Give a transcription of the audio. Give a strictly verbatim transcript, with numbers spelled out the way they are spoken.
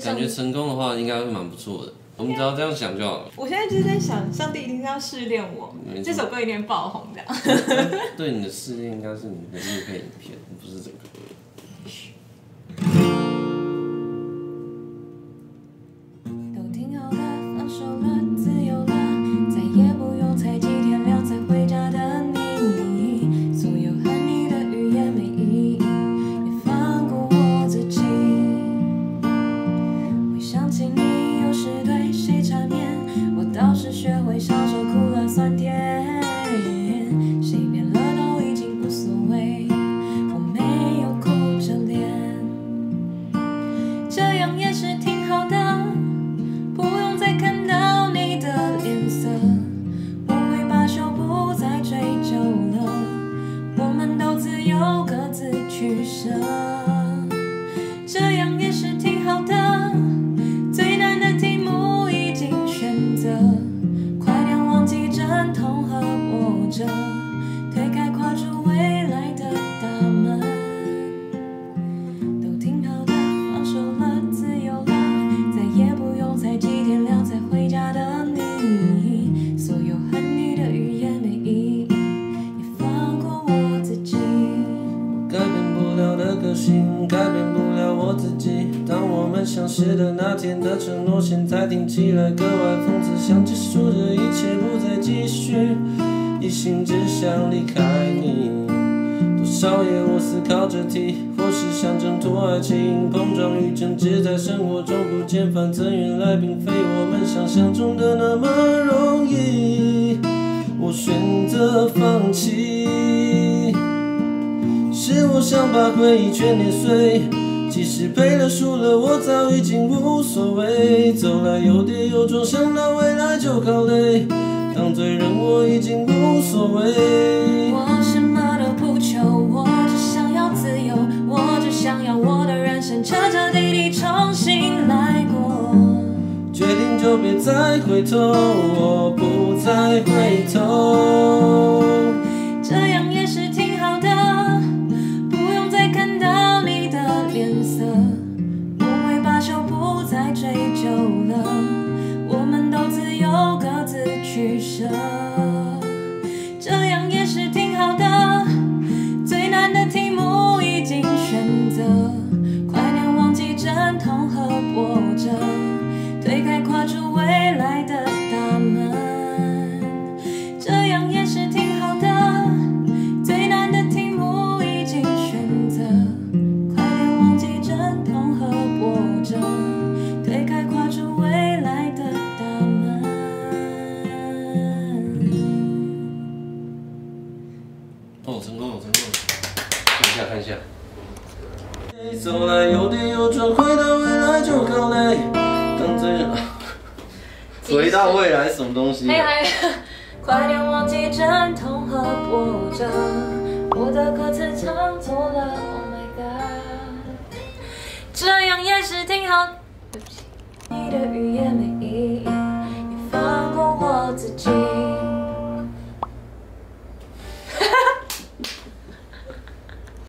感觉成功的话应该会蛮不错的。我们只要这样想就好了。 我现在就是在想，上帝一定是要试炼我，这首歌一定爆红的。 对你的试炼应该是你的业配影片，不是这个。 都挺好的，放手了，自由了，再也不用猜几天亮才回家的你。所有和你的语言没意义，也放过我自己。回想起你有时对谁缠绵，我倒是学会享受苦辣酸甜。谁变了都已经无所谓，我没有哭着脸，这样也是挺好的。不用再看到你的脸色，我会罢休，不再追究了。我们都自由，各自取舍，这样也是挺好的。最难的题目已经选择，快点忘记阵痛和波折，推开跨出未来的大门。都挺好的，放手了，自由了，再也不用猜几天亮才回家的你。所有和你的语言没意义，也放过我自己。 改变不了的个性，改变不了我自己。当我们相识的那天的承诺，现在听起来格外讽刺，想结束这一切，不再继续，一心只想离开你。多少夜我思考这题，或是想挣脱爱情，碰撞与争执在生活中不见反侧，原来并非我们想象中的那么容易。我选择放弃，是我想把回忆全碾碎，即使赔了输了，我早已经无所谓。走来有跌有撞，想到未来就靠累，当罪人我已经无所谓。 我什么都不求，我只想要自由，我只想要我的人生彻彻底底重新来过。 决定就别再回头，我不再回头。 这样也是挺好的，不用再看到你的脸色，我会罢休，不再追究了。我们都自由，各自取舍，这样也是挺好的。最难的题目已经选择，快点忘记阵痛和波折，推开跨出未来的大门，这样也是挺好的。最难的题目已经选择，快点忘记阵痛和波折，推开跨出未来的大门。 哦，成功了，成功了！看一下，看一下。走来有跌有撞，回到未来就靠累。当罪人，回到未来什么东西、啊？ 快点忘记阵痛和波折，我的歌词唱错了 ，Oh my god， 这样也是挺好。对不起，你的语言没意义，